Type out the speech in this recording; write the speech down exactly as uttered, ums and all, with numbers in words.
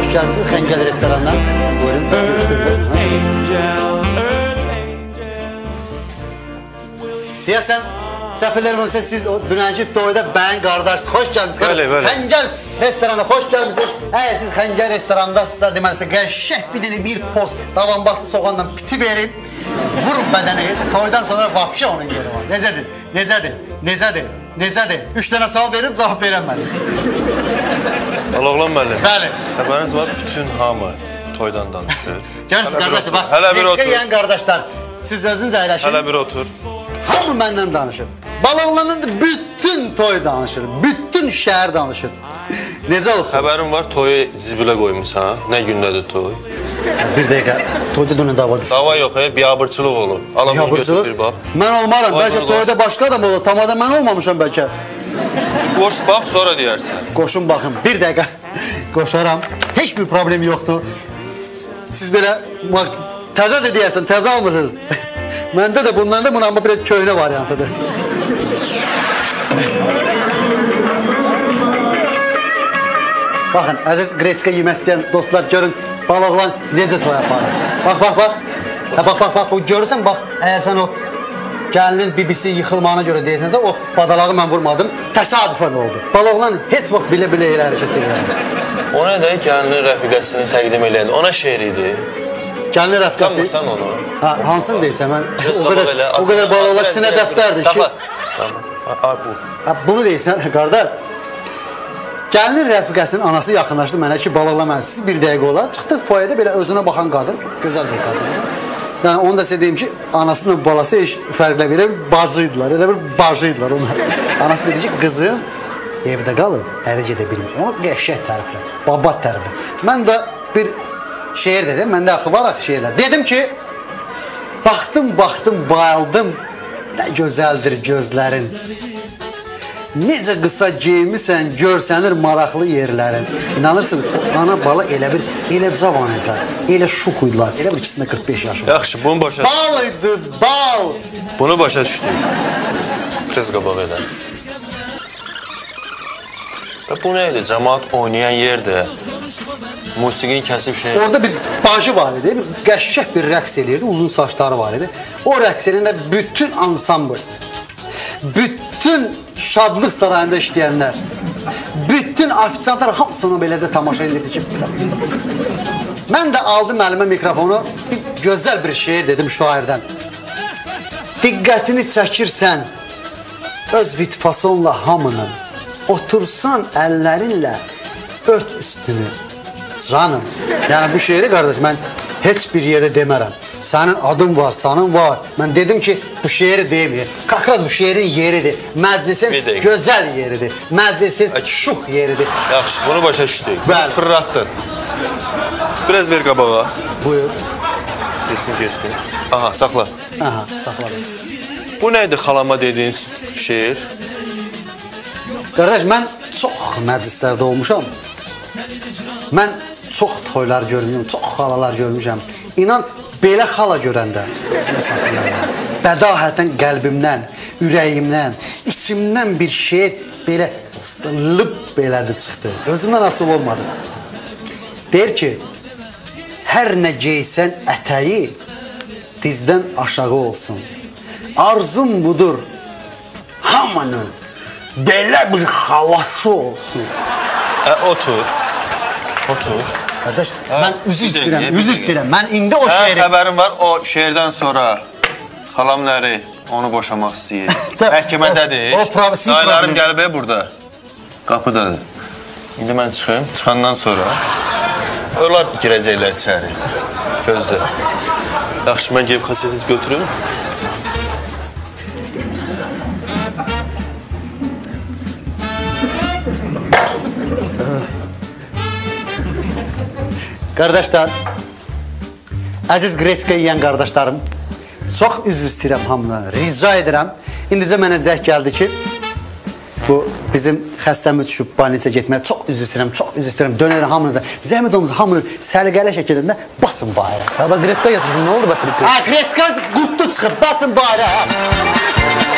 gəlmişsiniz Xəncəl restorandan. Buyurun, görüşdürürüm. Deyəsən, səfirlərim olsa siz o dünənki toyda bəyin qardaşsınız. Xoş gəlmişsiniz. Xəncəl restorana xoş gəlmişsiniz. Əgər siz Xəncəl restorandasınızsa, deməlisə, qəşəng bir dili bir post davanbastı soğanla piti verib, vurub bədəni, toydan sonra vapşa onun yeri var. Necədir? Necədir? Necədir? Necədir? Üç dənə sual verib, cavab verəmədiniz. Aloğlan müəllim. Bəli. Xəbəriniz var, bütün hamı toydan danışır. Görürsünüz qardaşlar, bax, reşkə yiyən qardaşlar, siz özünüz əyləşin. Hələ bir otur. Hamı məndən danışır. Baloğlanın bütün toy danışır, bütün şəhər danışır. Necə olsun? Xəbərim var, toyu zibilə qoymusan, nə gündədir toy? Bir dəqiqə, toyda dönə dava düşür. Dava yox, biabırçılıq olur. Alamını götür bir bax. Mən olmaram, bəlkə toyda başqa adam olur, tamada mən olmamışam bəlkə. Qoş bax, sonra deyərsən. Qoşun baxın, bir dəqiqə qoşaram, heç bir problem yoxdur. Siz belə, təzə də deyərsən, təzə almırsınız. Məndə də bundan da bunun biraz köhnə variantıdır. Baxın, əziz Qreçka yemək istəyən dostlar, görün, baloğlan necə toy aparır. Bax, bax, bax. Hə, bax, bax, bax, bu görürsən, bax, əgər sən o gəlinin bibisi yıxılmağına görə deyirsənsə, o badalağı mən vurmadım, təsadüfən oldu. Baloğlan heç vaxt bilə-bilə elə hərəkət edilməz. O nə də gəlinin rəfiqəsini təqdim eləyəndə, ona şeir idi. Gəlinin rəfiqəsi? Tanmırsan onu? Hə, hansını deyirsən, mən o qədər baloğlan sinə dəftərdir ki. Bunu deyirsən, qardaş. Gəlinin rəfiqəsinin anası yaxınlaşdı mənə ki, baloğlan mən siz bir dəqiqə olar. Çıxdıq foyədə belə özünə baxan qadın, çox gözəl bir qadındır. Yəni, onu da sizə deyim ki, anasının balası heç fərqlə belə bir bacıydılar, elə bir bacıydılar onlar. Anası dedi ki, qızım evdə qalıb, əri gedə bilmir. Onu qəşək təriflə, babat təriflə. Mən də bir şeir dedim, məndə axı var axı şeirlər. Dedim ki, baxdım, baxdım, bayıldım, nə gözəldir gözlərin. Necə qısa geymisən, görsənir maraqlı yerlərin. İnanırsınız, o ana bala elə bir, elə cavan idilər, elə şux idilər, elə bir ikisində qırx beş yaşım. Yaxşı, bunu başa düşdük. Bal idi, bal! Bunu başa düşdük. Biraz qabaq edək. Bu nə idi? Cəmaat oynayan yerdə, musiqini kəsib şey... Orada bir bacı var idi, bir qəşək bir rəqs eləyirdi, uzun saçları var idi. O rəqs eləyəndə bütün ansambl, bütün şadlıq sarayında işləyənlər, bütün afisantlar hamısını beləcə tamaşa edirdi ki, mən də aldım əlimə mikrofonu, bir gözəl bir şeir dedim şairdən. Diqqətini çəkirsən, öz vitfasonla hamının, otursan əllərinlə, ört üstünü, canım. Yəni bu şeiri, qardaş, mən heç bir yerdə demərəm. Sənin adın var, sanın var. Mən dedim ki, bu şeiri deyim. Kakraz bu şeirin yeridir. Məclisin gözəl yeridir. Məclisin şux yeridir. Yaxşı, bunu başa düşdük. Bəli. Fırlatdın. Biraz ver qabağa. Buyur. Geçsin, geçsin. Aha, saxla. Aha, saxladım. Bu neydi xalama dediğiniz şeir? Qardaş, mən çox məclislərdə olmuşam. Mən çox toylar görmüşəm, çox xalalar görmüşəm. İnan, belə xala görəndə, özümə saxlayarlar, bədahətən qəlbimdən, ürəyimdən, içimdən bir şeir belə lıp belədir çıxdı. Özümdən asıl olmadı. Deyir ki, hər nə geysən ətəyi dizdən aşağı olsun. Arzum budur, hamının belə bir havası olsun. E, otur. Otur. Qardaş, mən üzr istəyirəm, üzr istəyirəm. Mən indi o şeiri... Hə, xəbərim var, o şeirdən sonra xalam nəri onu boşamaq istəyir. Məhkəmədədir. Dayılarım gəlib burada. Qapıdadır. İndi mən çıxım, çıxandan sonra onlar girəcəklər içəri. Gözlə. Yaxşı, mən gelib kasetiz götürüm. Qardaşlar, əziz Qreçka yiyən qardaşlarım, çox üzr istəyirəm hamıdan, rica edirəm. İndicə mənə zəh gəldi ki, bu bizim xəstəmi düşüb banicə getməyə çox üzr istəyirəm, çox üzr istəyirəm. Dönərəm hamınıza, zəhmət olmasa hamının səliqəli şəkilində basın bayrağı. Baba Qreçka yatırdım, nə oldu batırıb? Hə, Qreçka qurtdu çıxıb, basın bayrağı.